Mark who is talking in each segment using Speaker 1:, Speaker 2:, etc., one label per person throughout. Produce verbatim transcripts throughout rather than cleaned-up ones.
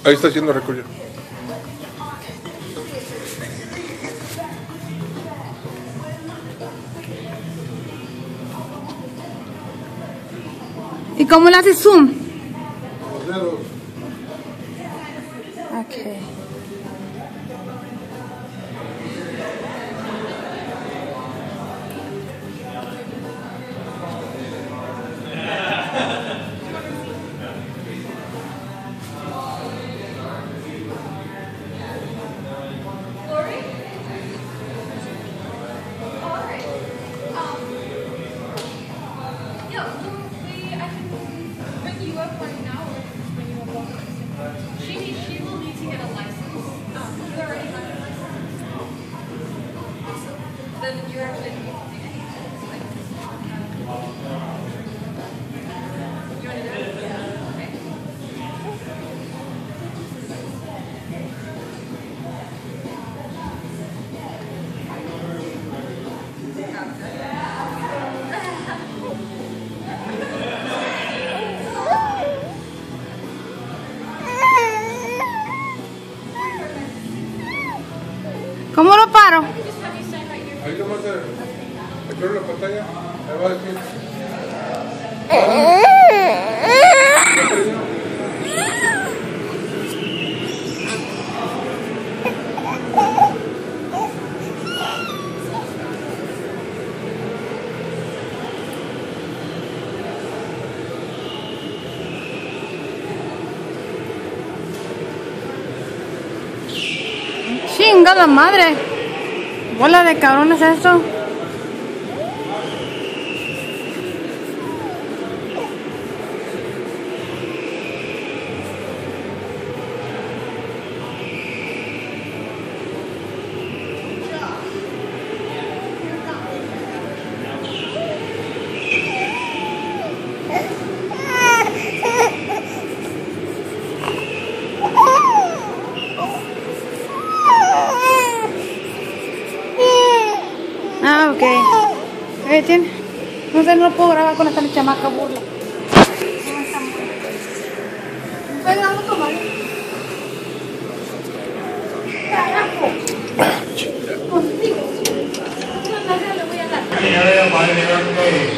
Speaker 1: Ahí está siendo recogido.
Speaker 2: ¿Y cómo le haces zoom?
Speaker 1: Los dedos.
Speaker 2: Okay. ¿Cómo lo paro?
Speaker 1: Ahí nomás se aclara la pantalla. Ahí va a decir.
Speaker 2: Chinga la madre. Bola de cabrones esto. Ah, ok. Eh, tiene. No sé, no lo puedo grabar con esta chamaca burla. Estoy grabando con Mario. Carajo. Contigo. No, no, le voy a dar.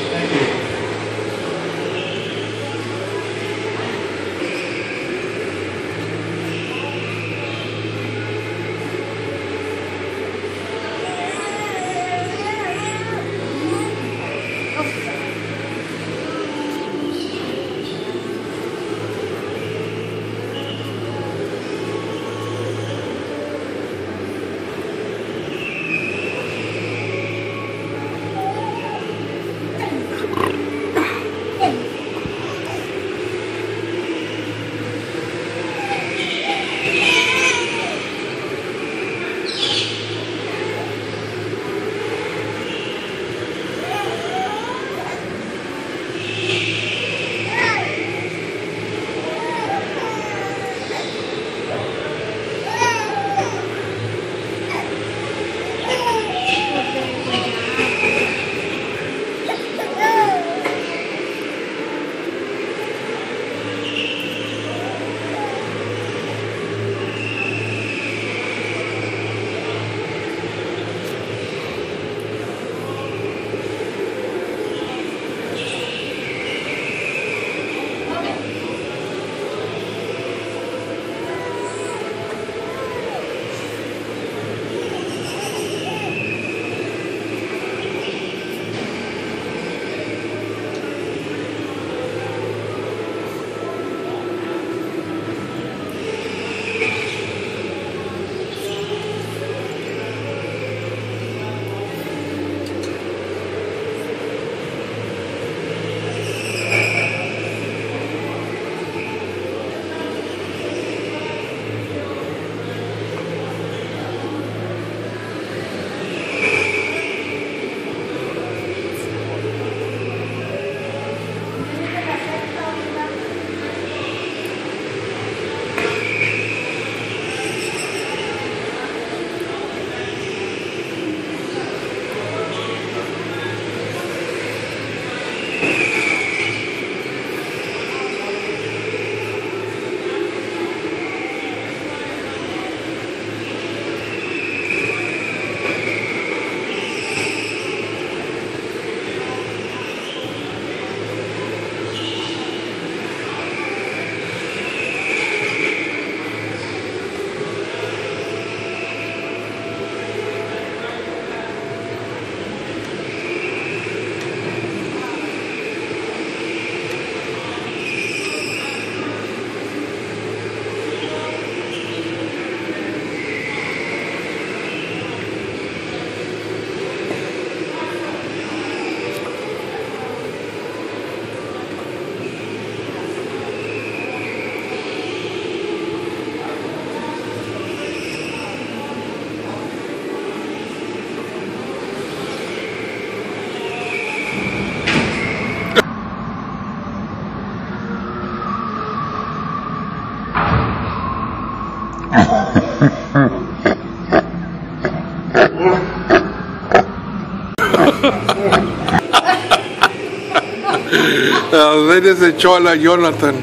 Speaker 1: A ver ese chola Jonathan.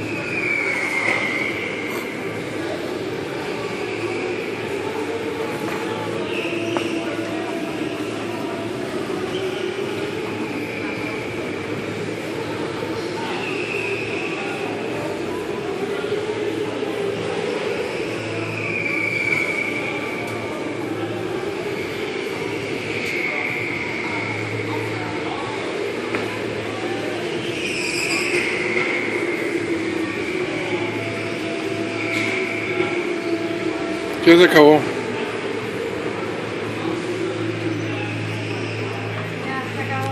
Speaker 1: Ya se acabó.
Speaker 2: Ya se acabó.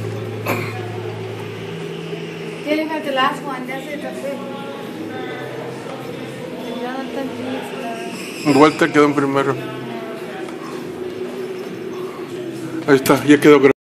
Speaker 2: Didn't have the last one. That's it. That's it. Jonathan, please.
Speaker 1: Vuelta quedó en primero. Ahí está, ya quedó.